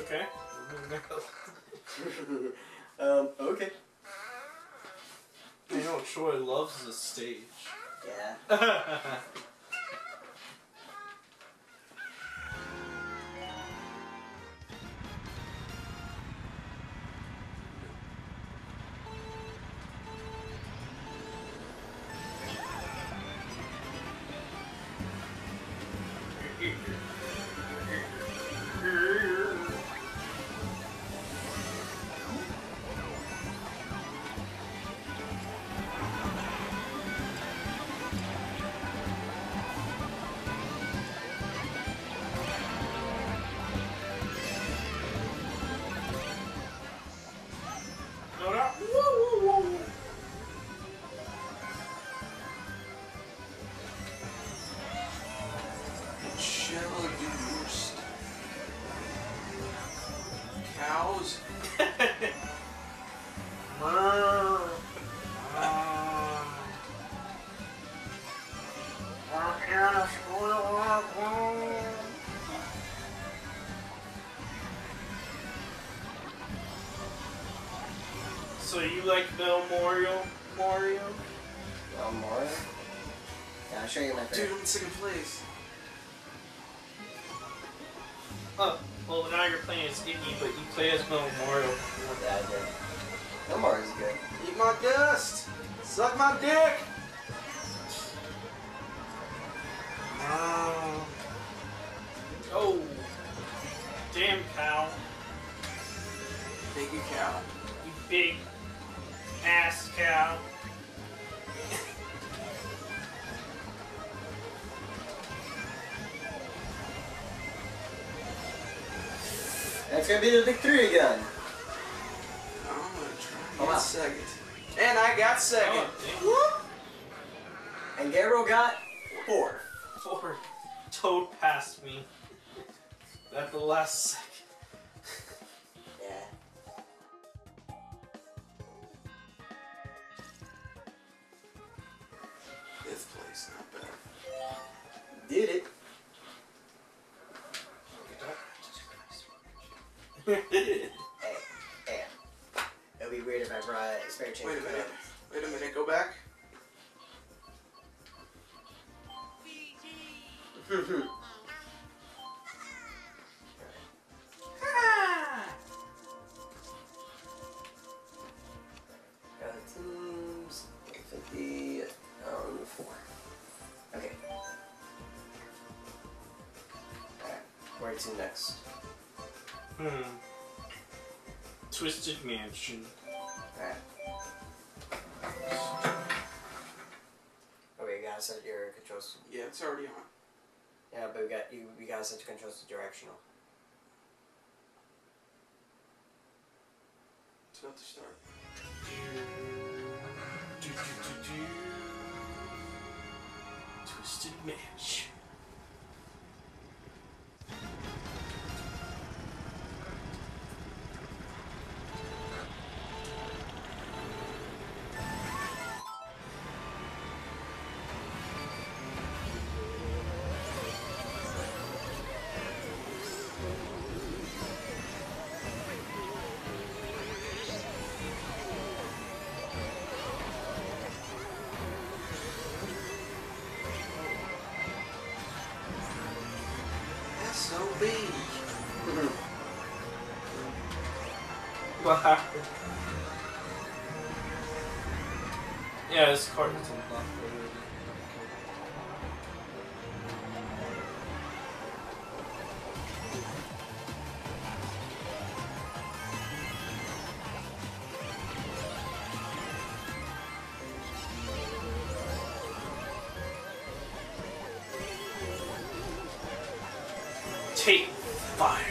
Okay. Okay. You know what Troy loves the stage. Yeah. No, no. Woo, woo, woo. Shall used. Cows. So you like Bell Mario? Mario? Yeah, I'll show you my Dude, favorite. I'm in second place. Oh, well now you're playing as Iggy, but you play as Bell Mario. Yeah, I did. No Mario's good. Eat my dust. Suck my dick. Oh, damn cow. Thank you, cow. You big ass cow. That's gonna be the big three again. I'm gonna try and Oh, get wow. second. And I got second. Oh, And Garo got fourth. damn. Four. Toad passed me at the last second. Yeah. Fifth place, not bad. Did it. Hey. It'll be weird if I brought a spare change. Wait a minute. Wait a minute. Go back. Teams 50 on 4. Okay. Alright. Where to next? Twisted Mansion. Alright. Okay, you gotta set your controls. Yeah, it's already on. Yeah, but we gotta set your controls to directional. It's about to start. Twisted Mansion. SOB. What happened? Yeah, this card is unlocked already. Take fire.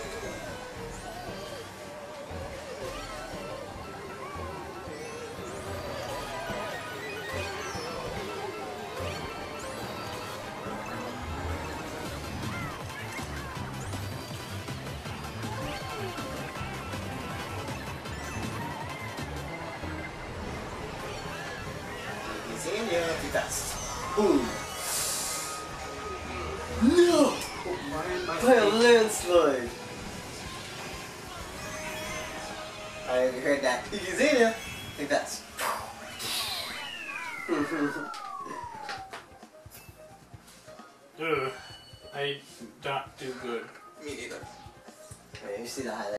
Xenia, the best. Boom. No! Why am I By a landslide. I heard that. You can see it. Like that's. Ugh, I don't do good. Me neither. Wait, you see the highlight.